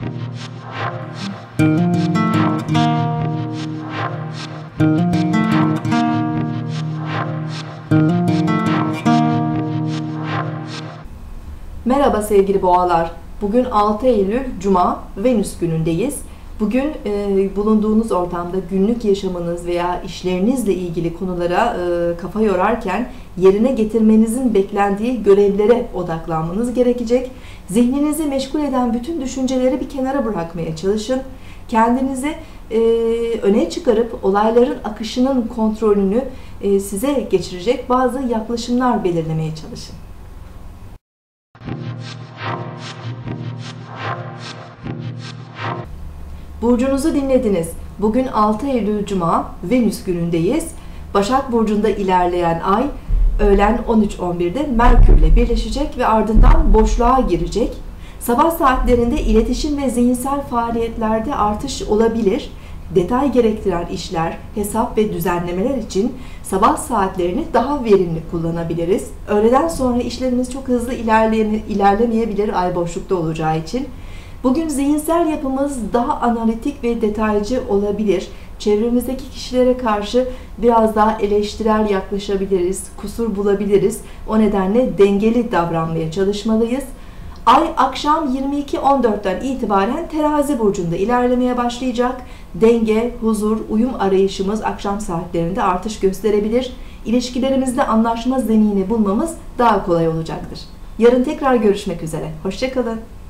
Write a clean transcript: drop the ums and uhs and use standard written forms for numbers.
Merhaba sevgili boğalar. Bugün 6 Eylül Cuma, Venüs günündeyiz. Bugün bulunduğunuz ortamda günlük yaşamınız veya işlerinizle ilgili konulara kafa yorarken yerine getirmenizin beklendiği görevlere odaklanmanız gerekecek. Zihninizi meşgul eden bütün düşünceleri bir kenara bırakmaya çalışın. Kendinizi öne çıkarıp olayların akışının kontrolünü size geçirecek bazı yaklaşımlar belirlemeye çalışın. Burcunuzu dinlediniz. Bugün 6 Eylül Cuma, Venüs günündeyiz. Başak Burcu'nda ilerleyen ay öğlen 13.11'de Merkür'le birleşecek ve ardından boşluğa girecek. Sabah saatlerinde iletişim ve zihinsel faaliyetlerde artış olabilir. Detay gerektiren işler, hesap ve düzenlemeler için sabah saatlerini daha verimli kullanabiliriz. Öğleden sonra işlerimiz çok hızlı ilerlemeyebilir ay boşlukta olacağı için. Bugün zihinsel yapımız daha analitik ve detaycı olabilir. Çevremizdeki kişilere karşı biraz daha eleştirel yaklaşabiliriz, kusur bulabiliriz. O nedenle dengeli davranmaya çalışmalıyız. Ay akşam 22.14'ten itibaren Terazi burcunda ilerlemeye başlayacak. Denge, huzur, uyum arayışımız akşam saatlerinde artış gösterebilir. İlişkilerimizde anlaşma zemini bulmamız daha kolay olacaktır. Yarın tekrar görüşmek üzere. Hoşça kalın.